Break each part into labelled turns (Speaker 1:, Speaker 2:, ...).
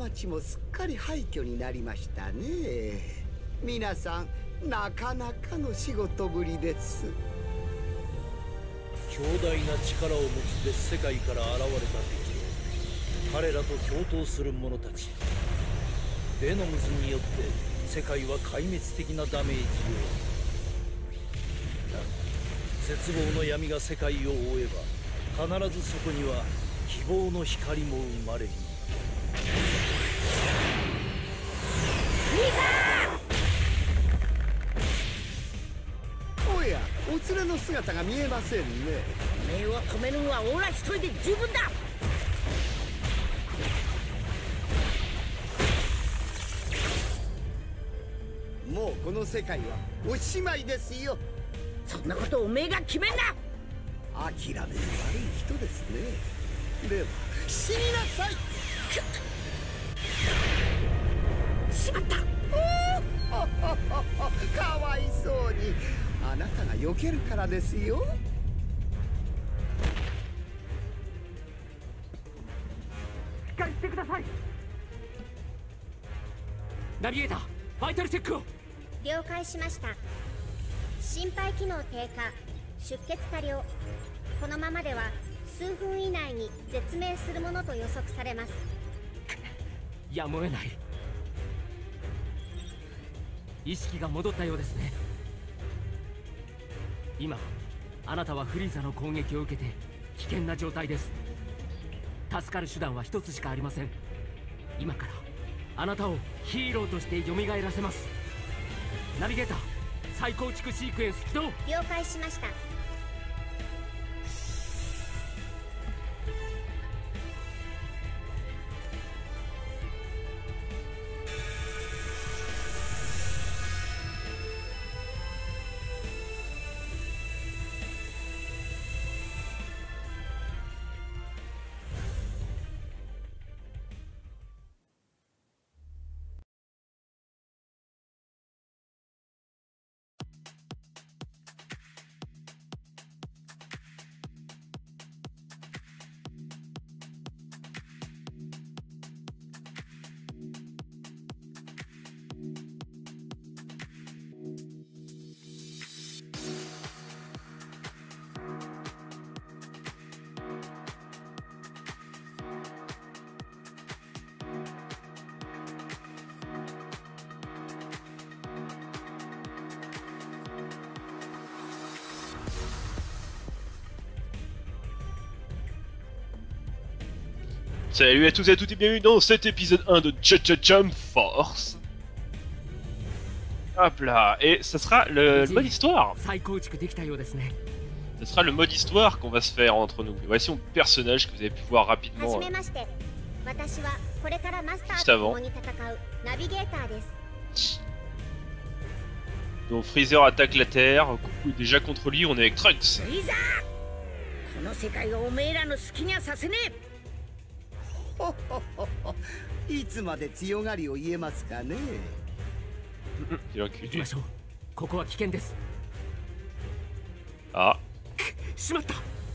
Speaker 1: 町もすっかり廃墟になりましたね。皆さんなかなかの仕事ぶりです。
Speaker 2: 強大な力を持つ別世界から現れた敵、彼らと共闘する者たち。ベノムズによって世界は壊滅的なダメージを。だが絶望の闇が世界を覆えば、必ずそこには希望の光も生まれる。
Speaker 1: おや、お連れの姿が見えませんね。
Speaker 3: おめえを止めるのはオラ一人で十分だ。
Speaker 1: もうこの世界はおしまいですよ。
Speaker 3: そんなことおめえが決めんな。
Speaker 1: 諦めの悪い人ですね。では死になさい。
Speaker 3: しまった。
Speaker 1: かわいそうに。あなたが避けるからですよ。
Speaker 4: しっかりしてください。ナビゲーター、バイタルチェックを。
Speaker 5: 了解しました。心肺機能低下、出血多量。このままでは数分以内に絶命するものと予測されます。
Speaker 4: やむを得ない。意識が戻ったようですね。今あなたはフリーザの攻撃を受けて危険な状態です。助かる手段は一つしかありません。今からあなたをヒーローとして蘇らせます。ナビゲーター、再構築シークエンス起動。
Speaker 5: 了解しました。
Speaker 6: Salut à tous et à toutes et bienvenue dans cet épisode 1 de Jump Force. Hop là, et ça sera le mode histoire. Ça sera le mode histoire qu'on va se faire entre nous. Voici mon personnage que vous avez pu voir rapidement juste avant. Donc Freezer attaque la Terre, Goku est déjà contre lui, on est avec Trunks.
Speaker 5: Freezer!
Speaker 1: いつまで強がりを言えますかね。
Speaker 4: 行きましょう。ここは危険です。
Speaker 6: あ。
Speaker 4: しまった。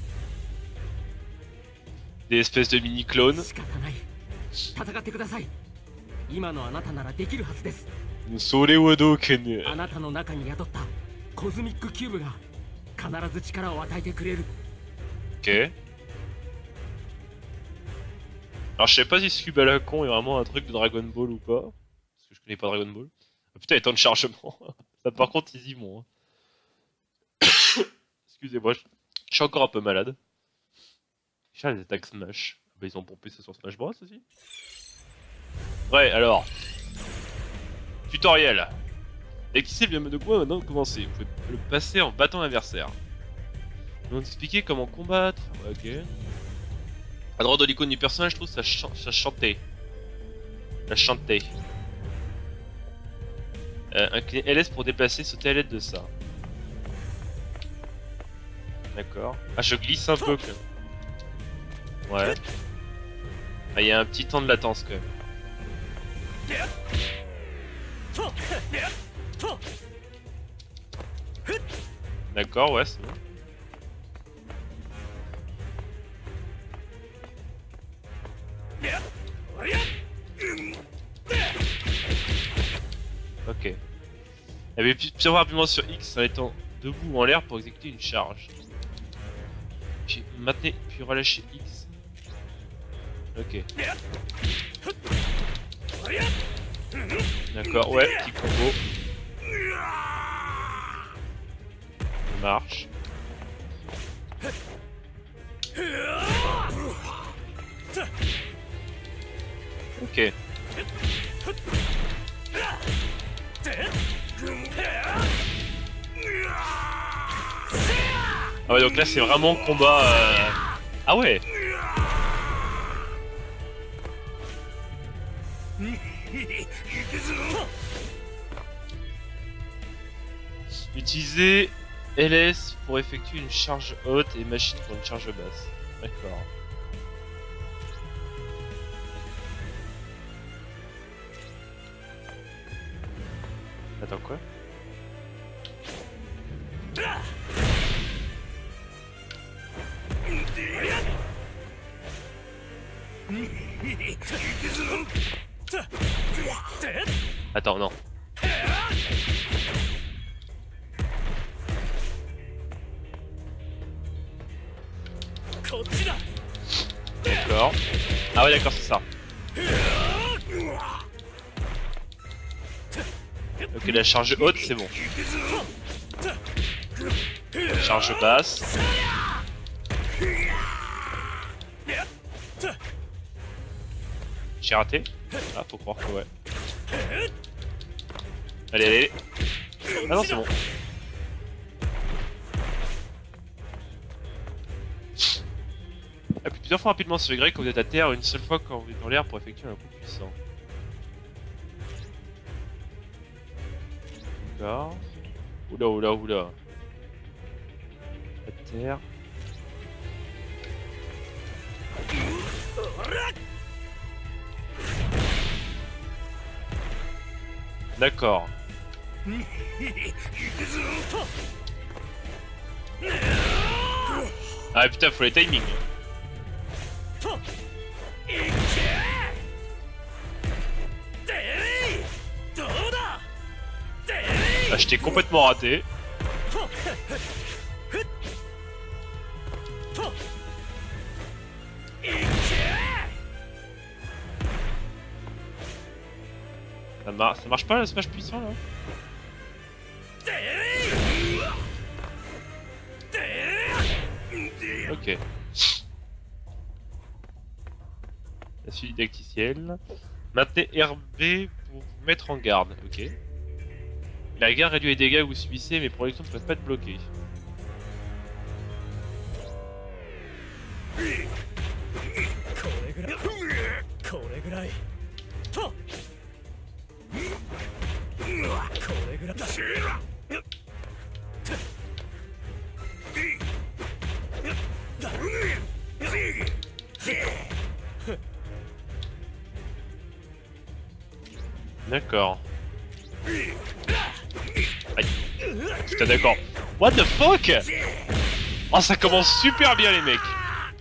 Speaker 6: Des espèces de mini clones.
Speaker 4: 仕方ない。戦ってください。今のあなたならできるはずです。
Speaker 6: それはどうかね。
Speaker 4: あなたの中に宿ったコズミックキューブが必ず力を与えてくれる。
Speaker 6: Ok. Alors je sais pas si ce cube à la con est vraiment un truc de Dragon Ball ou pas, parce que je connais pas Dragon Ball. Ah, putain, les temps de chargement. Ça par contre ils y vont. Hein. Excusez-moi, je suis encore un peu malade. J'ai les attaques Smash. Bah ils ont pompé ça sur Smash Bros aussi. Ouais, alors. Tutoriel. Et qui sait bien de quoi maintenant commencer. Vous pouvez le passer en battant l'adversaire. Ils vont expliquer comment combattre. Ouais, ok. À droite de l'icône du personnage, je trouve ça chantait. Ça chantait. Incliner LS pour déplacer, sauter à l'aide de ça. D'accord. Ah, je glisse un peu quand même. Ouais. Ah, il y a un petit temps de latence quand même. D'accord, ouais, c'est bon. avait plusieurs rapidement sur X en étant debout ou en l'air pour exécuter une charge. Puis maintenez, puis relâchez X. Ok. D'accord, ouais, petit combo. Ça marche. Ok. Ah ouais, donc là c'est vraiment combat. Ah ouais. Utilisez LS pour effectuer une charge haute et machine pour une charge basse. D'accord. Attends quoi? Attends, non. D'accord. Ah ouais, d'accord, c'est ça. Ok, la charge haute, c'est bon. La charge basse. J'ai raté? Ah, faut croire que ouais. Allez, allez. Ah non, c'est bon. Appuie plusieurs fois rapidement sur Y quand vous êtes à terre, une seule fois quand vous êtes dans l'air pour effectuer un coup puissant. D'accord. Oula, oula, oula. À terre. D'accord. Ah putain, faut les timings. Ah, je t'ai complètement raté. Ça marche pas le smash puissant là? Ok. La suite didacticielle. Maintenez RB pour vous mettre en garde. Ok. La garde réduit les dégâts que vous subissez, mais projections ne peuvent pas être bloquées. D'accord. Aïe. Putain, d'accord. What the fuck? Oh, ça commence super bien, les mecs.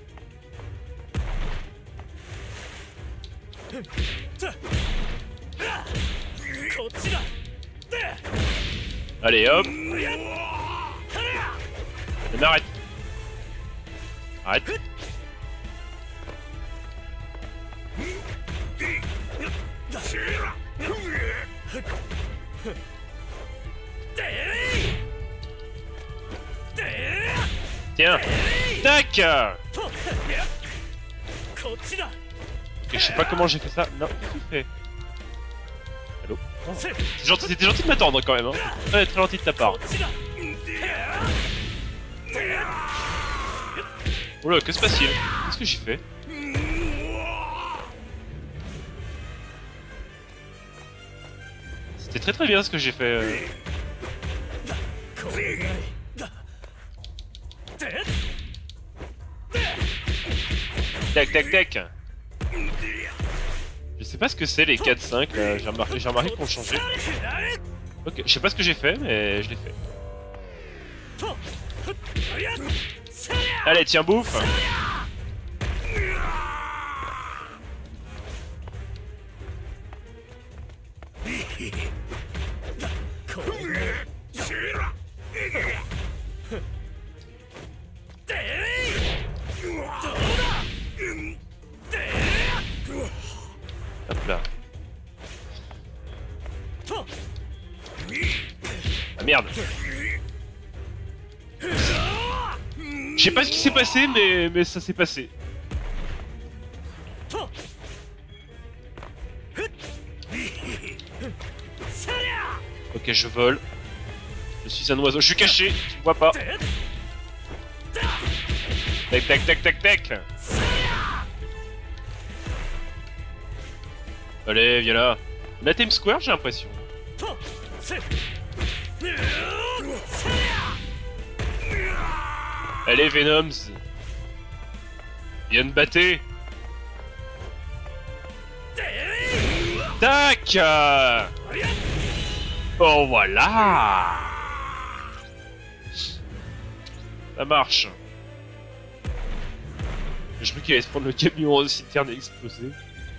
Speaker 6: Allez, hop. Mais arrête. Arrête. Tiens. Tac. Ok, je sais pas comment j'ai fait ça. Non, qu'est-ce que tu fais? Allô? C'était gentil de m'attendre quand même, hein. Très très gentil de ta part. Oula, que se passe-t-il? Qu'est-ce que j'ai fait? C'était très très bien ce que j'ai fait. Tac tac tac. Je sais pas ce que c'est les 4-5 là, j'ai remarqué qu'on changeait. Ok, je sais pas ce que j'ai fait, mais je l'ai fait. Allez, tiens, bouffe. Merde. Je sais pas ce qui s'est passé, mais ça s'est passé. Ok, je vole. Je suis un oiseau, je suis caché, tu me vois pas. Tac tac tac tac tac. Allez, viens là. On a Times Square, j'ai l'impression. Allez, Venoms. Viens me battre. Tac. Oh, voilà. Ça marche. Je crois qu'il allait se prendre le camion en citerne et exploser.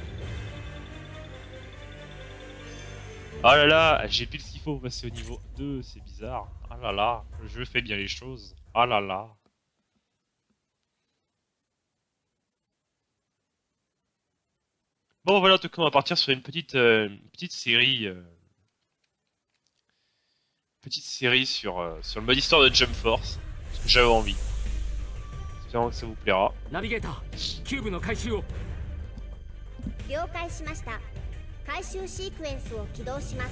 Speaker 6: Oh là là, j'ai pile ce qu'il faut pour passer au niveau 2, c'est bizarre. Ah là là, je fais bien les choses. Ah là là. Bon voilà, en tout cas on va partir sur une petite série. Petite série sur le mode histoire de Jump Force. Parce que j'avais envie. J'espère que ça vous plaira.
Speaker 4: ナビゲーターキューブの回収を。
Speaker 5: 了解しました。回収シークエンスを起動します。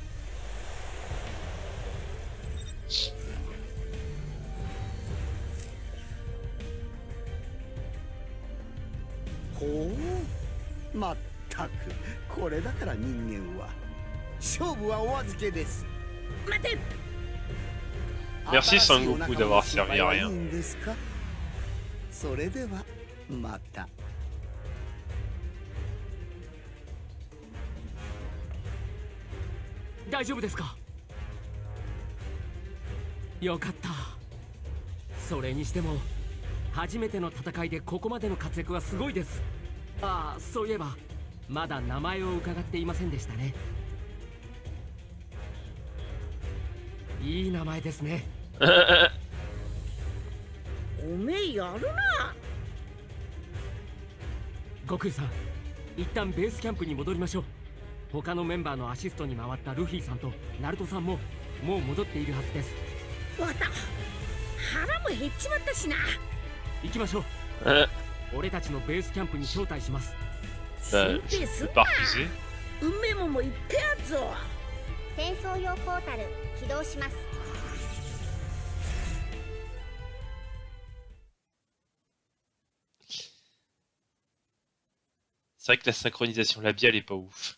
Speaker 1: ほう、まったくこれだから人間は勝負はお預けです。
Speaker 3: 待て。
Speaker 6: Merci Sangoku d'avoir servi à rien.
Speaker 1: それではまた。
Speaker 4: 大丈夫ですか。よかった。それにしても初めての戦いでここまでの活躍はすごいです。ああ、そういえばまだ名前を伺っていませんでしたね。いい名前ですね。
Speaker 3: おめえやるな。
Speaker 4: 悟空さん、一旦ベースキャンプに戻りましょう。他のメンバーのアシストに回ったルフィさんとナルトさんももう戻っているはずです。
Speaker 3: わかった。腹も減っちまったしな。
Speaker 4: 行きましょう。俺たちのベースキャンプに招待します。
Speaker 6: Je peux pas refuser.
Speaker 3: 梅もも言ってやぞ。
Speaker 5: 転送用ポータル起動します。
Speaker 6: C'est vrai que la synchronisation labiale est pas ouf.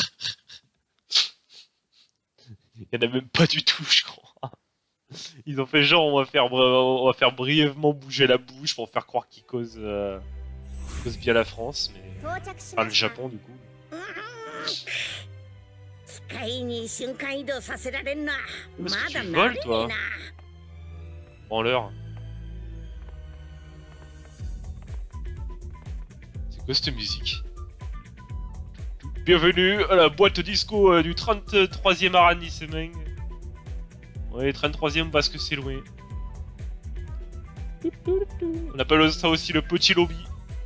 Speaker 6: Il y en a même pas du tout, je crois. Ils ont fait genre on va faire brièvement bouger la bouche pour faire croire qu'ils causent bien la France, mais pas le Japon du coup.
Speaker 3: 機械に瞬間移動させられんな。まだ慣れねえな。
Speaker 6: En l'heure. C'est quoi cette musique? Bienvenue à la boîte disco du 33e arrondissement. Ouais, 33e parce que c'est loin. On appelle ça aussi le petit lobby.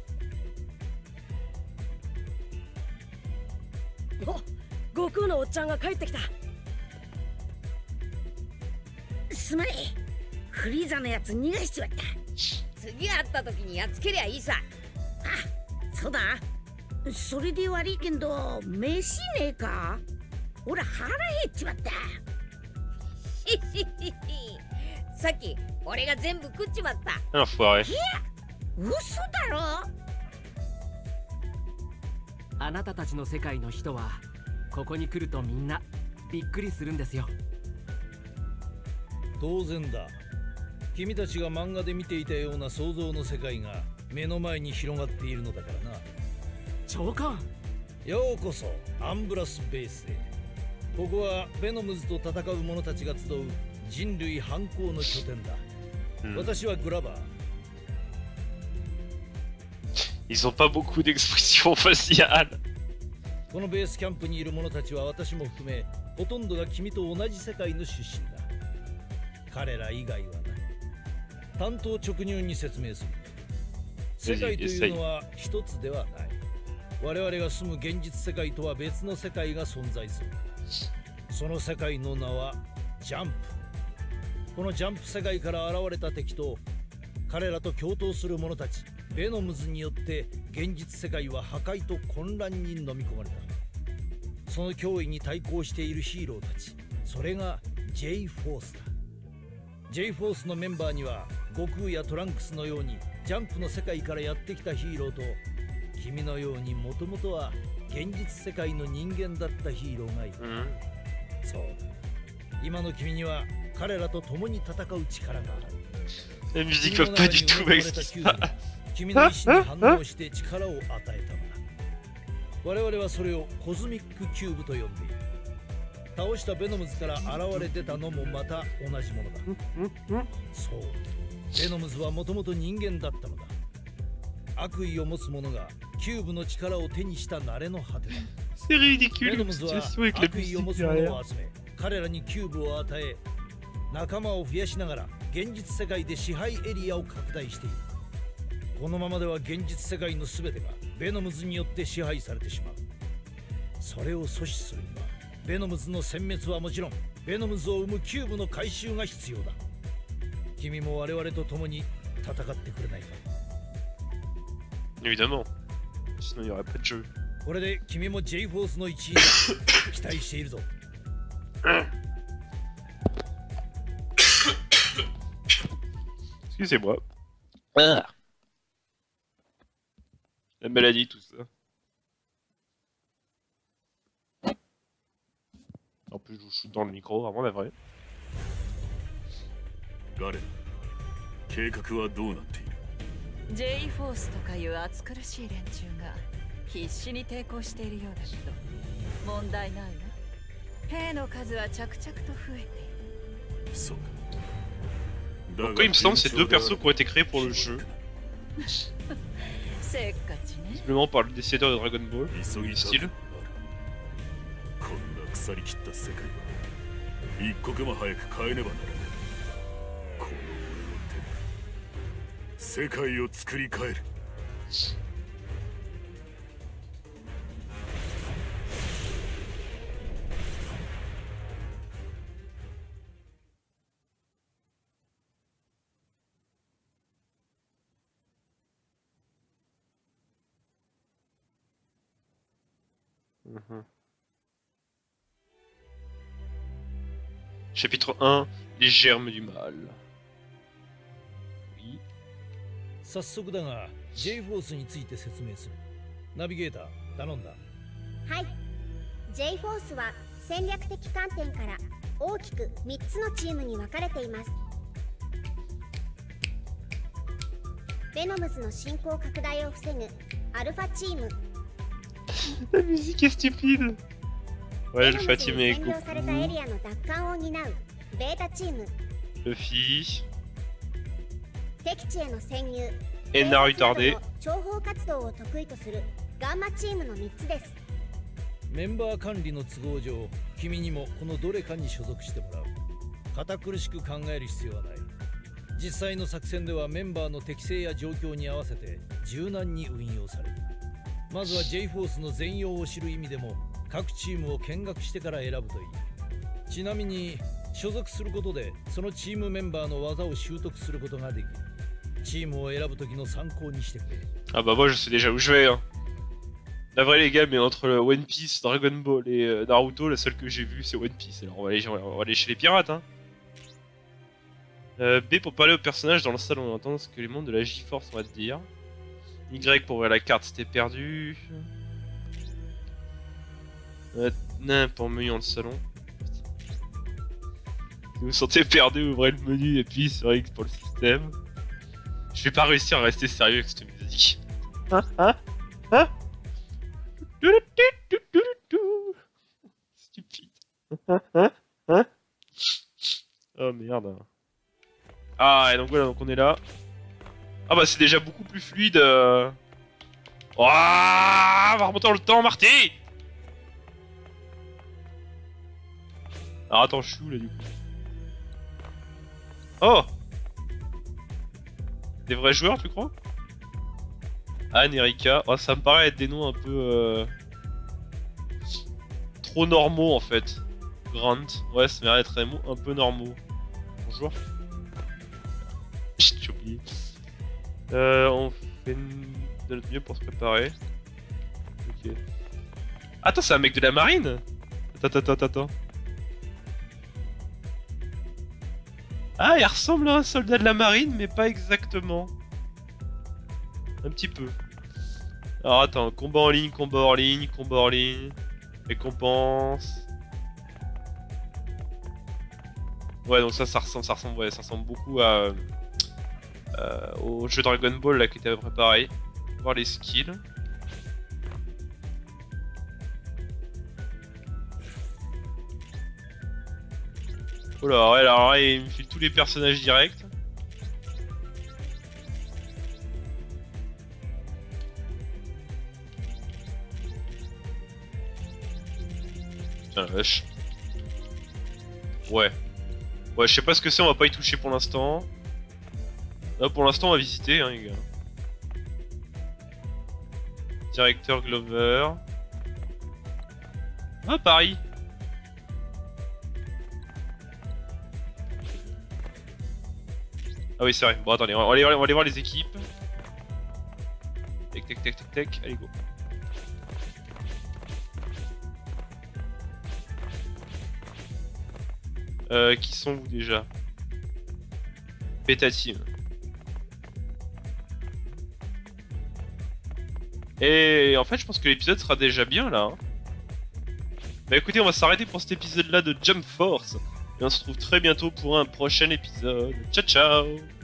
Speaker 3: 悟空のおっちゃんが帰ってきた。すまねえ。フリーザのやつ逃がしちまった。次会った時にやっつけりゃいいさ。あ、そうだ。それで悪いけど飯ねえか。俺腹減っちまった。さっき俺が全部食っちまった。
Speaker 6: Alors, foiré.
Speaker 3: いや、嘘だろ。
Speaker 4: あなたたちの世界の人はここに来るとみんなびっくりするんですよ。
Speaker 2: 当然だ。君たちが漫画で見ていたような想像の世界が目の前に広がっているのだからな。
Speaker 4: 長官、
Speaker 2: ようこそアンブラスベースへ。ここはベノムズと戦う者たちが集う人類反抗の拠点だ。私はグラバー。
Speaker 6: Ils ont pas beaucoup d'expressions faciales.
Speaker 2: このベースキャンプにいる者たちは私も含めほとんどが君と同じ世界の出身だ。彼ら以外はな。単刀直入に説明する。世界というのは一つではない。我々が住む現実世界とは別の世界が存在する。その世界の名はジャンプ。このジャンプ世界から現れた敵と彼らと共闘する者たちベノムズによって現実世界は破壊と混乱に飲み込まれた。その脅威に対抗しているヒーローたち、それが J フォースだ。 J フォースのメンバーには悟空やトランクスのようにジャンプの世界からやってきたヒーローと、君のようにもともとは現実世界の人間だったヒーローがいる。そうだ、今の君には彼らと共に戦う力がある。
Speaker 6: La musique va pas du tout avec ce qui se passe.
Speaker 2: 君の意志に反応して力を与えたのだ。我々はそれをコズミックキューブと呼んでいる。倒したベノムズから現れ出たのもまた同じものだ。そう、ベノムズはもともと人間だったのだ。悪意を持つ者がキューブの力を手にした慣れの果てだ。
Speaker 6: C'est ridicule
Speaker 2: ベノ
Speaker 6: une
Speaker 2: ムズは
Speaker 6: situation avec la
Speaker 2: 悪意を持
Speaker 6: musique
Speaker 2: つ者
Speaker 6: derrière.
Speaker 2: を集め、彼らにキューブを与え、仲間を増やしながら現実世界で支配エリアを拡大している。このままでは現実世界の全てがベノムズによって支配されてしまう。それを阻止するにはベノムズの殲滅はもちろん、ベノムズを生むキューブの回収が必要だ。君も我々と共に戦ってくれないか。
Speaker 6: Évidemment. Sinon il n'y aurait pas de jeu.
Speaker 2: これで君も J フォースの一員だ。期待しているぞ。
Speaker 6: Excusez-moi. Ah. La maladie, tout ça. En plus, je vous shoot dans le micro, vraiment la vraie.
Speaker 7: ガレン、計画はどうなっている？
Speaker 8: J フォースとかいう暑苦しい連中が必死に抵抗しているようだけど問題ないわ。兵の数は着々と増えている。
Speaker 7: そうか。
Speaker 6: Donc, il me semble que c'est deux persos qui ont été créés pour le jeu.
Speaker 8: せっかちね。
Speaker 6: Simplement par le dessinateur de Dragon Ball.
Speaker 7: 急ぎたく
Speaker 6: Style.
Speaker 7: なる。こんな腐りきった世界は一刻も早く変えねばならない。この俺の手で世界を作り変える。
Speaker 6: Chapitre 1, les germes du mal. Oui.
Speaker 2: 早速だが J フォースについて説明する。ナビゲーター頼んだ。
Speaker 5: はい。 J フォースは戦略的観点から大きく3つのチームに分かれています。ベノムズの進行拡大を防ぐアルファチーム。
Speaker 6: La musique est stupide. Ouais,
Speaker 5: ベ
Speaker 6: le
Speaker 5: ノムズ
Speaker 6: Fatim
Speaker 5: に
Speaker 6: et
Speaker 5: 占領されたエ
Speaker 6: Goku,
Speaker 5: リアの奪還を担うベータチーム。
Speaker 6: Luffy,
Speaker 5: 敵地への潜入、
Speaker 6: Enna
Speaker 5: 偵察な
Speaker 6: retardé.
Speaker 5: どの諜報活動を得意とするガンマチームの3つです。
Speaker 2: メンバー管理の都合上、君にもこのどれかに所属してもらう。堅苦しく考える必要はない。実際の作戦ではメンバーの適性や状況に合わせて柔軟に運用される。まずは J フォースの全容を知る意味でも各チームを見学してから選ぶといい。ちなみに所属することでそのチームメンバーの技を習得することができる。チームを選ぶ時の参考にしてくれ。
Speaker 6: Ah bah moi je sais déjà où je vais. Hein. La vraie les gars, mais entre le One Piece, Dragon Ball et Naruto, la seule que j'ai vue c'est One Piece. Alors on va aller chez les pirates. Hein. B pour parler au personnage dans le salon, on entend ce que les membres de la J-Force on va te dire. Y pour ouvrir la carte, c'était perdu. Nain pour menu dans le salon. Si vous vous sentez perdu, ouvrez le menu et puis sur X pour le système. Je vais pas réussir à rester sérieux avec cette musique. Stupide. Oh merde. Ah et donc voilà, donc on est là. Ah bah c'est déjà beaucoup plus fluide. Oh, on va remonter dans le temps, Marty. Alors attends, je suis où là du coup? Oh, des vrais joueurs, tu crois? Anne, Erika. Oh, ça me paraît être des noms un peu trop normaux en fait. Grant. Ouais, ça m'a l'air d'être un peu normaux. Bonjour. J'ai oublié. On fait de notre mieux pour se préparer. Ok. Attends, c'est un mec de la marine? Attends. Ah, il ressemble à un soldat de la marine, mais pas exactement. Un petit peu. Alors attends, combat en ligne. Récompense. Ouais, donc ça ressemble beaucoup à au jeu Dragon Ball là qui était préparé. Voir les skills. Oh là, ouais, alors là, il me file tous les personnages directs. Putain la vache. Ouais. Ouais, je sais pas ce que c'est, on va pas y toucher pour l'instant. Là, pour l'instant, on va visiter, hein, les gars. Directeur Glover. Ah, Paris. Ah oui, c'est vrai. Bon, attendez, on va aller voir les équipes. Tac. Allez, go. Qui sont vous déjà? Beta Team. Et en fait, je pense que l'épisode sera déjà bien là. Hein. Bah écoutez, on va s'arrêter pour cet épisode là de Jump Force. Et on se retrouve très bientôt pour un prochain épisode. Ciao ciao!